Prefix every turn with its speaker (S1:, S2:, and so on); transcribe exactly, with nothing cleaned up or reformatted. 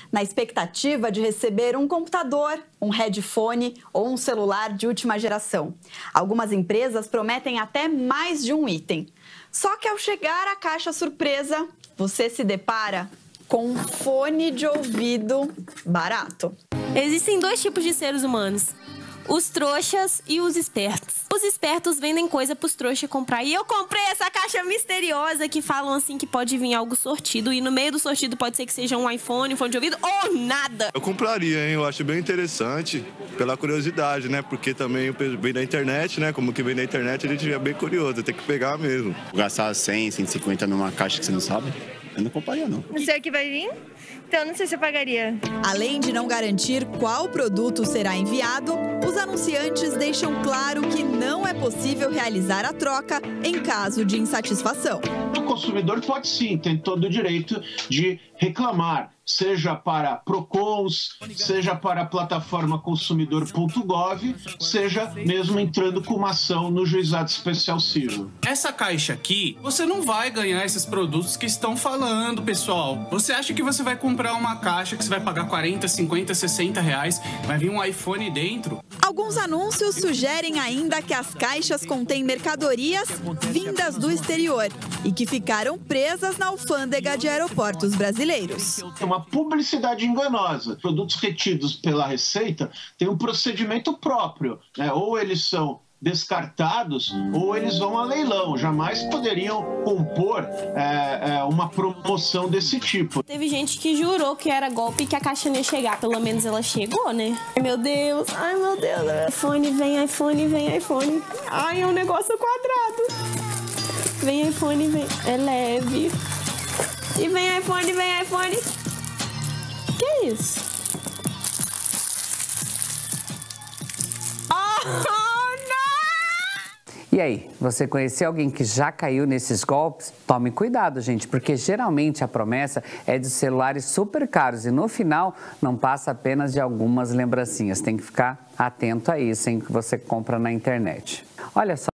S1: na expectativa de receber um computador, um headphone ou um celular de última geração. Algumas empresas prometem até mais de um item. Só que ao chegar à caixa surpresa, você se depara com um fone de ouvido barato.
S2: Existem dois tipos de seres humanos, os trouxas e os espertos. Os espertos vendem coisa pros trouxas comprar. E eu comprei essa caixa misteriosa que falam assim que pode vir algo sortido. E no meio do sortido pode ser que seja um iPhone, um fone de ouvido ou nada.
S3: Eu compraria, hein? Eu acho bem interessante pela curiosidade, né? Porque também vem da internet, né? Como que vem da internet, a gente é bem curioso, tem que pegar mesmo.
S4: Gastar cem, cento e cinquenta numa caixa que você não sabe, eu não compraria, não.
S5: Não sei o que vai vir, então não sei se eu pagaria.
S1: Além de não garantir qual produto será enviado, os anunciantes deixam claro que não é possível realizar a troca em caso de insatisfação.
S6: O consumidor pode sim, tem todo o direito de reclamar, seja para Procons, seja para a plataforma consumidor ponto gov, seja mesmo entrando com uma ação no Juizado Especial Civil.
S7: Essa caixa aqui, você não vai ganhar esses produtos que estão falando, pessoal. Você acha que você vai comprar uma caixa que você vai pagar quarenta, cinquenta, sessenta reais, vai vir um iPhone dentro?
S1: Alguns anúncios sugerem ainda que as caixas contêm mercadorias vindas do exterior e que ficaram presas na alfândega de aeroportos brasileiros.
S6: É uma publicidade enganosa. Produtos retidos pela Receita têm um procedimento próprio, né? Ou eles são descartados ou eles vão a leilão. Jamais poderiam compor é, é, uma promoção desse tipo.
S2: Teve gente que jurou que era golpe e que a caixa não ia chegar. Pelo menos ela chegou, né? Ai, meu Deus. Ai, meu Deus. iPhone, vem iPhone, vem iPhone. Ai, é um negócio quadrado. Vem iPhone, vem. É leve. E vem iPhone, vem iPhone. Que é isso? Oh!
S8: E aí, você conheceu alguém que já caiu nesses golpes? Tome cuidado, gente, porque geralmente a promessa é de celulares super caros e no final não passa apenas de algumas lembrancinhas. Tem que ficar atento a isso, hein, que você compra na internet. Olha só.